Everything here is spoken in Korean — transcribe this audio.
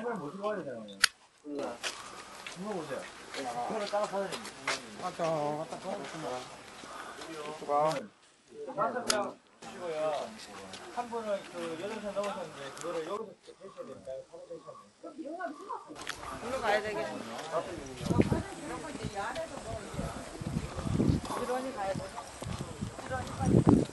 사람 모시고 와야 되잖아요. 이거 보세요. 그거를 따라 사장님. 왔다 왔다 다섯 명 쉬고요. 한 분은 그 8살 넘으셨는데 그거를 여기서 해셔야 될까요? 사고 되셔야 될까요? 일로 가야 되겠네. 이런이 가야 돼. 이런이 가야 돼.